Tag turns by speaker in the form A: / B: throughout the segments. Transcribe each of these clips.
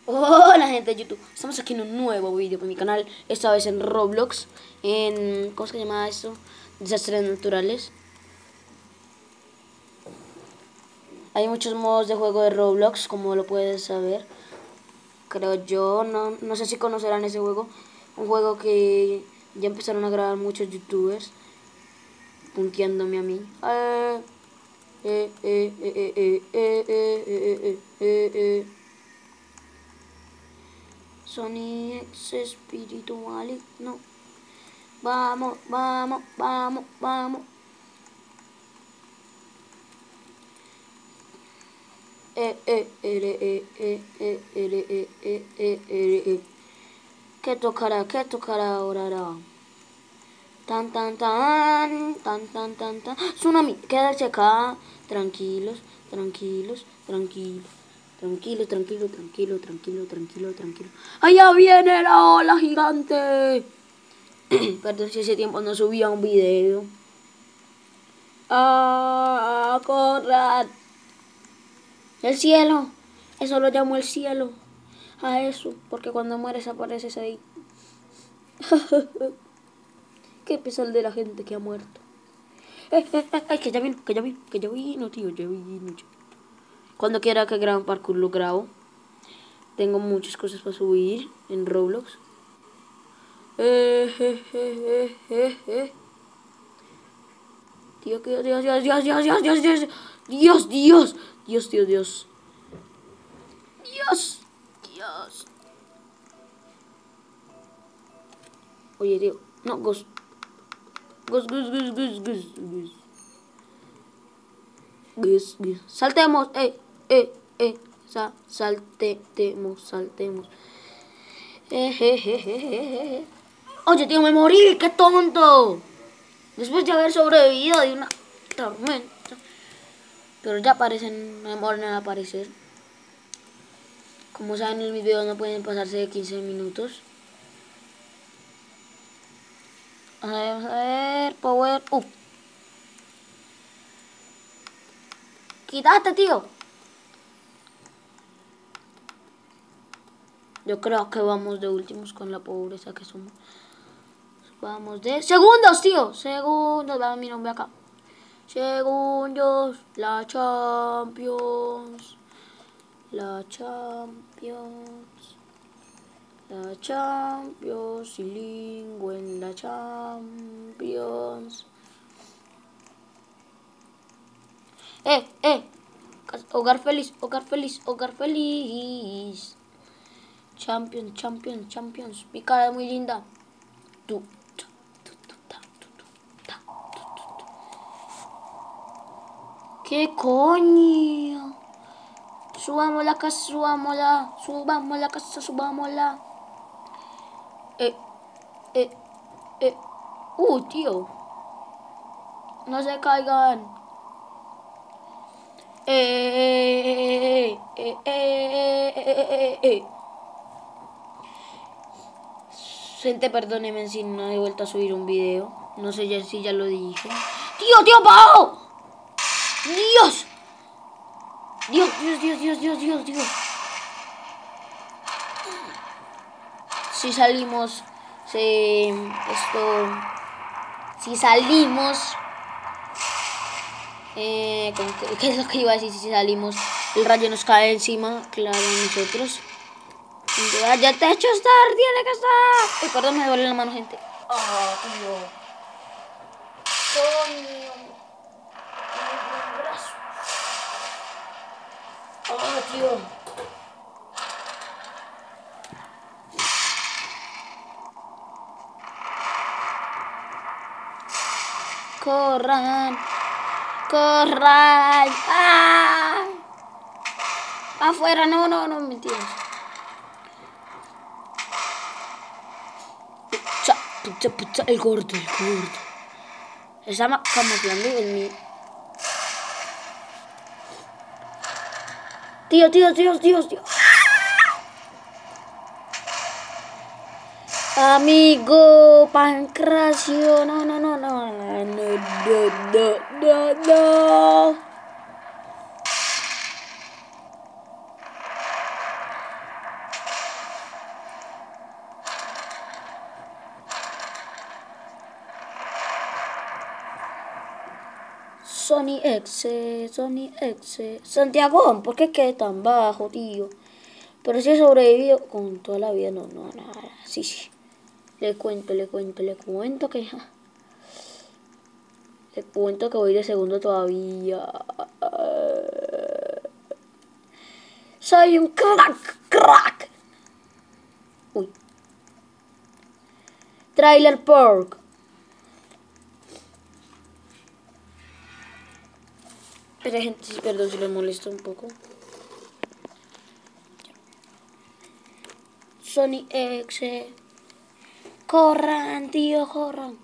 A: Hola gente de YouTube, estamos aquí en un nuevo vídeo para mi canal, esta vez en Roblox, ¿cómo se llama esto? Desastres naturales. Hay muchos modos de juego de Roblox, como lo puedes saber, creo yo, no sé si conocerán ese juego, un juego que ya empezaron a grabar muchos youtubers, punteándome a mí. Sony X espíritu maligno. Vamos, vamos, vamos, vamos. ¿Qué tocará? ¿Qué tocará ahora? Tan, tan, tan, tan, tan, tan, tan. Tsunami, quédate acá. Tranquilos, tranquilos, tranquilos. Tranquilo, tranquilo, tranquilo, tranquilo, tranquilo, tranquilo. ¡Allá viene la ola gigante! Perdón si hace tiempo no subía un video. ¡Ah, Conrad! El cielo. Eso lo llamo el cielo. A eso, porque cuando mueres apareces ahí. Qué pesar de la gente que ha muerto. Que ya vino, que ya vino, que ya vino, tío, ya vino. Cuando quiera que grabe un parkour lo grabo. Tengo muchas cosas para subir en Roblox. Dios, Dios, Dios, Dios, Dios, Dios, Dios, Dios, Dios, Dios, Dios, Dios, Dios, Dios, Dios, Dios. Oye, tío, no, Gus, Gus, Gus, Gus, Gus, Gus, Gus, Gus, Gus. Saltemos, saltemos, saltemos. Oye, tío, me morí, qué tonto. Después de haber sobrevivido de una tormenta. Pero ya aparecen, no demoran en aparecer. Como saben, en mis videos no pueden pasarse de 15 minutos. A ver, power up. Quítate, tío. Yo creo que vamos de últimos con la pobreza que somos. Vamos de segundos, tío. Segundos, va mi nombre acá. Segundos, la Champions. La Champions. La Champions. Bilingüe en la Champions. Hogar feliz, hogar feliz, hogar feliz. Champions, Champions, Champions. Mi cara es muy linda. ¿Qué coño? Subamos la casa, subámosla. Subamos la casa, subámosla. Eh. Tío. No se caigan. Gente, perdóneme si no he vuelto a subir un video. No sé ya si ya lo dije. ¡Tío, Pau! ¡Dios! Dios. Si salimos, si salimos, ¿qué es lo que iba a decir? Si salimos, el rayo nos cae encima, claro, a nosotros. Ya te he hecho estar, tiene que estar. Uy, perdón, me duele la mano, gente. Ah, tío. Coño. Mi brazo. Ah, tío. Corran. Corran. ¡Ah! Afuera, no, mentiras. Pucha, el gordo. Se llama camuflando en mí. Tío. Amigo Pancracio, no. Sony X, Sony X. Santiago, ¿por qué quedé tan bajo, tío? Pero si he sobrevivido con toda la vida, no, nada. Sí, sí. Le cuento que... Le cuento que voy de segundo todavía. Soy un crack. Uy. Trailer Park. Pero gente, perdón si les molesto un poco. Sony X. Corran, tío, corran.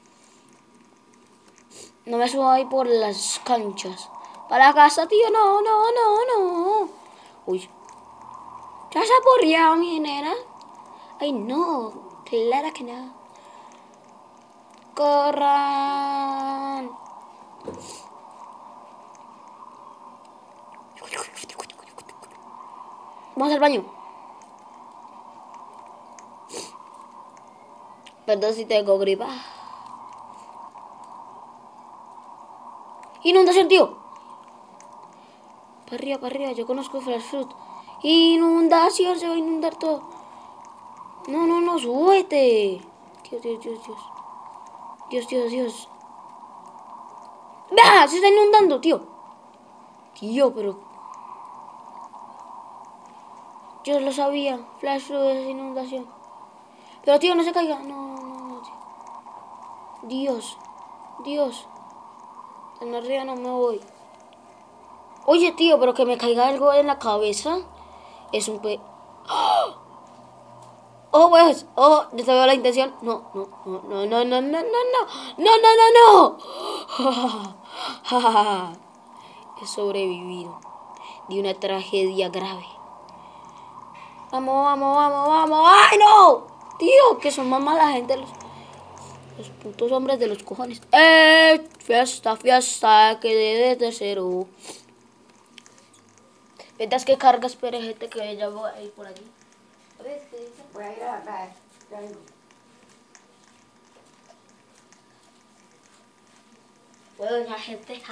A: No me subo ahí por las canchas. Para la casa, tío, no. Uy. ¿Ya se ha aburrido, mi nena? Ay, no. Claro que no. Corran. Vamos al baño. Perdón si tengo gripa. Inundación, tío. Para arriba, yo conozco Flash Fruit. Inundación, se va a inundar todo. No, súbete. Dios. ¡Bah! Se está inundando, tío. Tío, pero... Yo lo sabía. Flash Fruit es inundación. Pero, tío, no se caiga. No, tío. Dios. En arriba no me voy. Oye, tío, pero que me caiga algo en la cabeza. Es un pe... Oh, pues, yo te veo la intención. No. He sobrevivido de una tragedia grave. Vamos. ¡Ay, no! Tío, que son más mala gente los putos hombres de los cojones. Fiesta, que de cero. Mientras que cargas, pero gente que ya voy a ir por allí. ¿Ves qué dice? Voy a ir a la Bueno, la gente.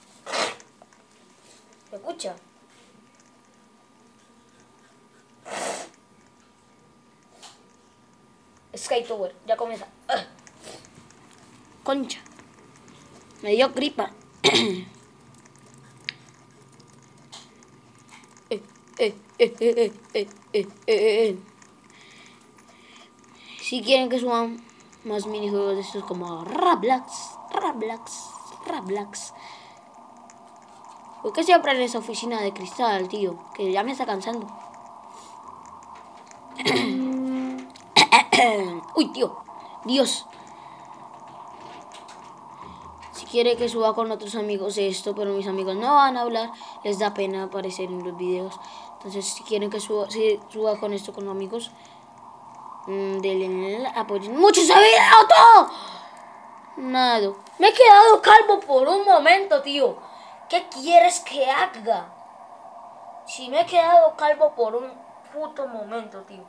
A: ¿Me escucha? Skate Tower, ya comienza. Concha. Me dio gripa. Si quieren que suban más minijuegos de estos como Roblox. ¿Por qué siempre en esa oficina de cristal, tío? Que ya me está cansando. Uy, tío. Dios. Si quiere que suba con otros amigos esto, pero mis amigos no van a hablar, les da pena aparecer en los videos. Entonces, si quieren que suba con esto con amigos, denle apoyen mucho ese video, todo. Nada. Me he quedado calvo por un momento, tío. ¿Qué quieres que haga? Si me he quedado calvo por un puto momento, tío.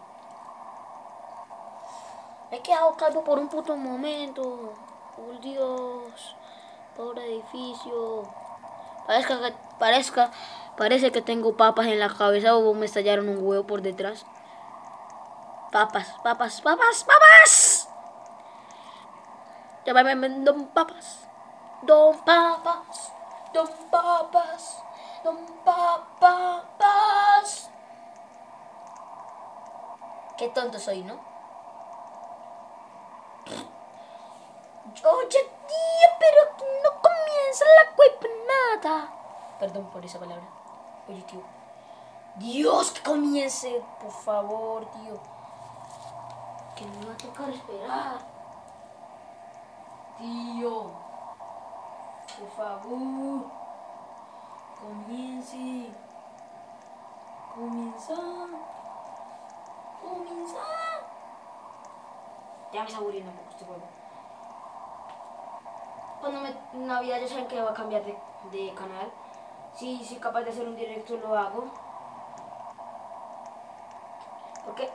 A: Me he quedado calvo por un puto momento. Oh, Dios. Pobre edificio. Parece que tengo papas en la cabeza o me estallaron un huevo por detrás. Papas. Llámame Don Papas. Don Papas. Qué tonto soy, ¿no? Oye, tío, pero no comienza la nada. Perdón por esa palabra. Oye, tío. Dios, que comience, por favor, tío. Que me va a tocar esperar. Tío. Por favor. Comienza. Ya me está aburriendo un poco este juego. Cuando Navidad ya saben que va a cambiar de canal. Si soy capaz de hacer un directo lo hago. Porque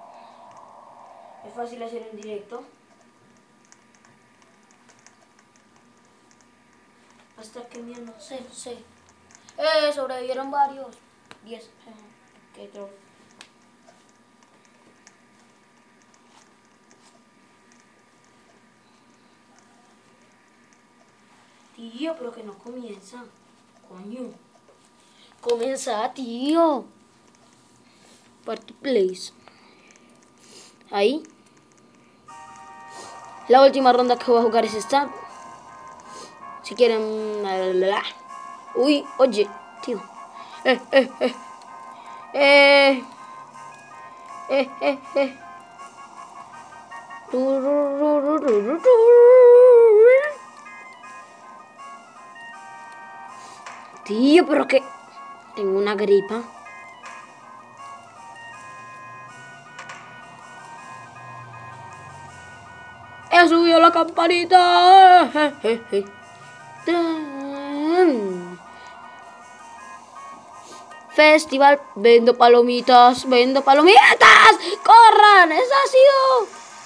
A: es fácil hacer un directo. está que mierda. Sí. Sobrevivieron varios. 10. Qué troll. Tío, pero que no comienza. Coño. Comienza, tío. Party place. Ahí. La última ronda que voy a jugar es esta. Si quieren... Uy, oye, tío. Eh. Tío, pero que... Tengo una gripa. He subido la campanita. Festival, vendo palomitas, vendo palomitas. ¡Corran! ¡Eso ha sido!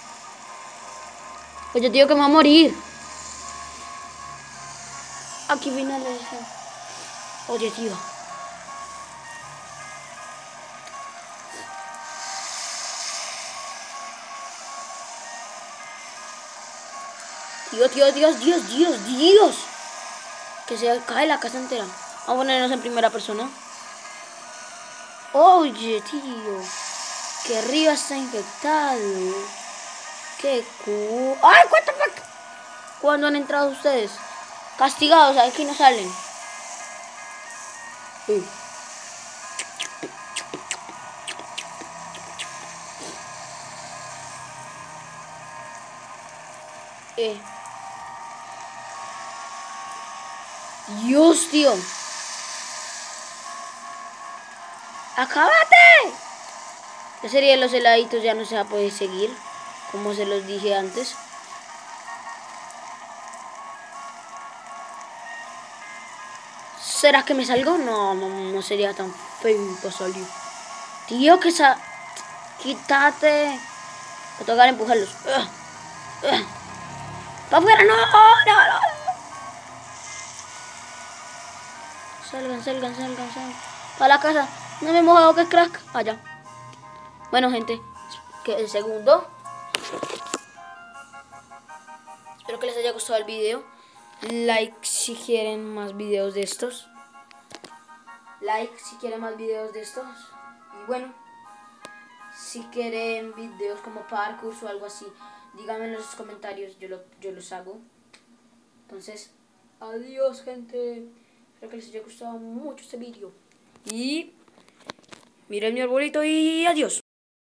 A: Oye, tío, que me va a morir. Aquí viene el... Oye, tío. Dios. Que se cae la casa entera. Vamos a ponernos en primera persona. Oye, tío. Que arriba está infectado. Qué cool. ¡Ay, what the fuck! ¿Cuándo han entrado ustedes? Castigados, aquí no salen. Dios, tío. ¡Acábate! La serie de los heladitos ya no se va a poder seguir, como se los dije antes. ¿Será que me salgo? No sería tan feo para salir. Tío, que quítate. Voy a tocar empujarlos. ¡Para afuera! ¡No! Salgan. Para la casa. No me he mojado, que crack. Allá. Bueno, gente. Que el segundo. Espero que les haya gustado el video. Like si quieren más videos de estos. Y bueno, si quieren videos como parkour o algo así, díganme en los comentarios, yo los hago. Entonces, adiós, gente. Espero que les haya gustado mucho este video. Y miren mi arbolito y adiós.